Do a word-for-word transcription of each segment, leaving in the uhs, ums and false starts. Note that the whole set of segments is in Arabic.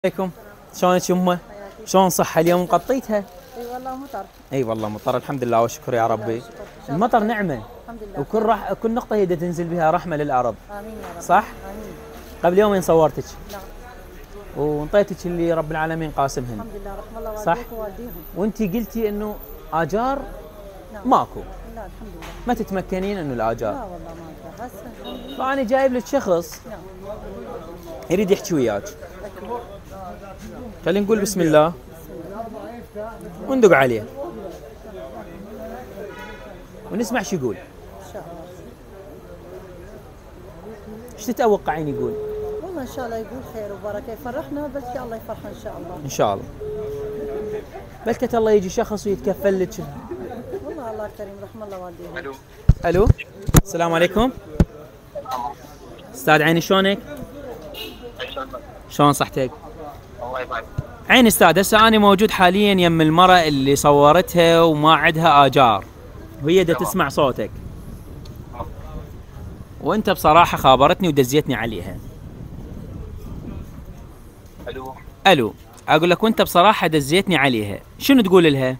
عليكم، شلونك يمه؟ شلون صحة اليوم مقطيتها؟ اي والله مطر. اي والله مطر، الحمد لله والشكر يا ربي. المطر نعمة، الحمد لله، وكل راح كل نقطة هي تنزل بها رحمة للأرض. امين يا رب. صح؟ امين. قبل يومين صورتك نعم. وانطيتك اللي رب العالمين قاسمهن. الحمد لله، رحم الله صح؟ والديك ووالديهم. وانتي قلتي انه آجار نعم. ماكو، لا الحمد لله. ما تتمكنين انه لا الآجار. والله ما اقدر هسه الحمد لله. فأنا جايب لك شخص نعم. يريد يحكي وياك. خلينا نقول بسم الله وندق عليه ونسمع شو يقول. ان شاء الله. ايش تتوقعين يقول؟ والله ان شاء الله يقول خير وبركه يفرحنا، بس يا الله يفرحنا ان شاء الله. ان شاء الله. بلكة الله يجي شخص ويتكفل لك. والله الله كريم، رحم الله والديهم. الو الو، السلام عليكم. استاذ عيني، شلونك؟ شلون صحتك؟ الله يبارك. عيني استاذ، هسه انا موجود حاليا يم المرأة اللي صورتها وما عندها آجار، وهي دا تسمع صوتك، وانت بصراحة خابرتني ودزيتني عليها. الو الو، اقول لك وانت بصراحة دزيتني عليها، شنو تقول لها؟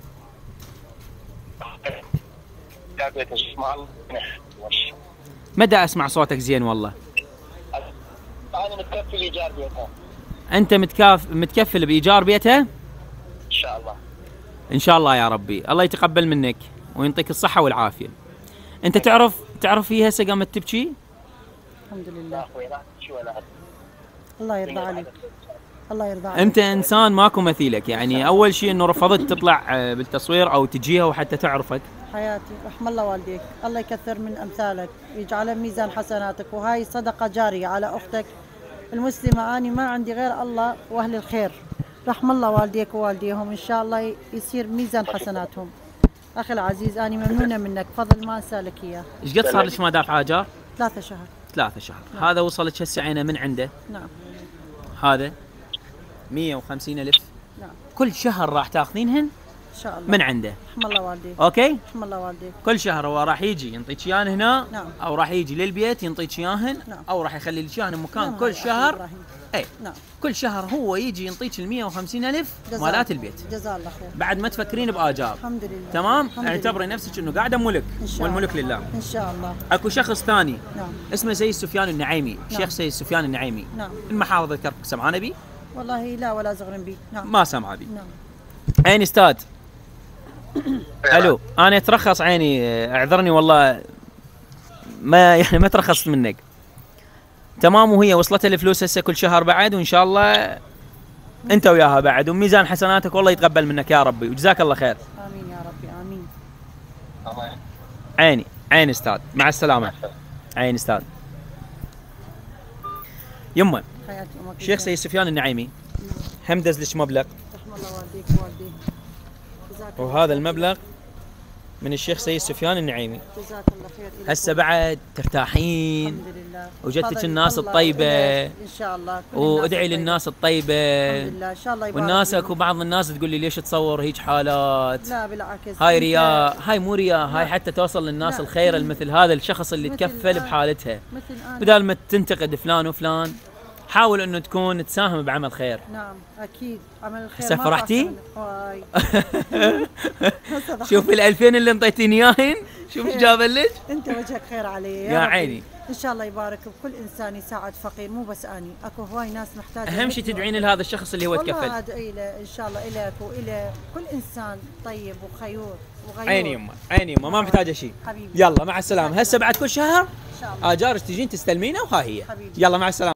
ما دا اسمع صوتك زين والله. انا متكفل ايجار بيتها انت متكاف متكفل بايجار بيتها؟ ان شاء الله. ان شاء الله يا ربي، الله يتقبل منك ويعطيك الصحة والعافية. انت تعرف تعرف هي هسه قامت تبكي؟ الحمد لا لله. اخوي لا شو ولا هذا. الله يرضى عليك. الله يرضى عليك. انت انسان ماكو مثيلك، يعني اول شيء انه رفضت تطلع آه، بالتصوير او تجيها وحتى تعرفك. حياتي، رحم الله والديك، الله يكثر من امثالك ويجعلها بميزان حسناتك، وهاي صدقه جاريه على اختك المسلمه. اني ما عندي غير الله واهل الخير. رحم الله والديك ووالديهم، ان شاء الله يصير ميزان حسناتهم. اخي العزيز، اني ممنونه منك، فضل ما انسى لك اياه. ايش قد صار لك ما دافع آجار؟ ثلاثة شهر. ثلاثة شهر. هذا وصلك هسه عينه من عنده. نعم. هذا مية وخمسين ألف. نعم. كل شهر راح تاخذينهن ان شاء الله. من عنده. رحم الله والديك. اوكي؟ رحم الله والديك. كل شهر هو راح يجي ينطيك اياهن هنا. نعم. او راح يجي للبيت ينطيك اياهن. نعم. او راح يخلي لك اياهن مكان نعم، كل يا أخي شهر. إبراهيم. اي نعم. كل شهر هو يجي ينطيك ال مية وخمسين ألف جزاه- مالات البيت. جزاه الله خير. بعد ما تفكرين باجار. الحمد لله. تمام؟ الحمد اعتبري لله. نفسك انه قاعده ملك، إن شاء والملك الله. لله. ان شاء الله. اكو شخص ثاني نعم. اسمه سيد سفيان النعيمي، نعم. الشيخ سيد سفيان النعيمي. نعم. المحافظ ذكرك سمعانه بي؟ والله لا ولا زغرن بي. نعم. ما سمع بي. نعم. عيني استاذ. الو، انا اترخص عيني، اعذرني والله ما يعني ما ترخصت منك. تمام، وهي وصلتها الفلوس هسه كل شهر بعد، وان شاء الله انت وياها بعد، وميزان حسناتك والله يتقبل منك يا ربي، وجزاك الله خير. امين يا ربي، امين. الله عيني عيني استاذ، مع السلامه. عيني استاذ. يمه حياتي امك. الشيخ سيد سفيان النعيمي هم دز لك مبلغ، رحم الله والديك ووالديه. جزاك الله وهذا خير. المبلغ من الشيخ سيد سفيان النعيمي. جزاك الله خير. إلك هسه بعد ترتاحين الحمد لله. وجدتك فضل الناس الله الطيبة. إليك ان شاء الله. كل وادعي الطيبة. للناس الطيبة. الحمد لله، ان شاء الله يبارك والناس فيهم. اكو بعض الناس تقول لي ليش تصور هيك حالات؟ لا بالعكس. هاي أنت رياء، هاي مو رياء، هاي لا. حتى توصل للناس لا. الخير مثل هذا الشخص اللي مثل تكفل الآن. بحالتها. مثل انا. بدال ما تنتقد فلان وفلان، حاول انه تكون تساهم بعمل خير. نعم اكيد، عمل الخير. هسه ما فرحتي؟ تحسن. واي. هسه ضحكت. شوفي الألفين اللي انطيتيني اياهن، شوف ايش جاب لك. انت وجهك خير علي يا ربي. عيني. ان شاء الله يبارك بكل انسان يساعد فقير، مو بس اني، اكو هواي ناس محتاجه. اهم شيء مثلي. تدعين لهذا الشخص اللي هو والله تكفل. ادعي له ان شاء الله، الك والى كل انسان طيب وخيور وغيور. عيني يمه، عيني يمه، ما محتاجه شيء. حبيبي. يلا مع السلامه. هسه بعد كل شهر ان شاء الله. اجارك تجين تستلمينه، وها هي. حبيبي. يلا مع السلامه.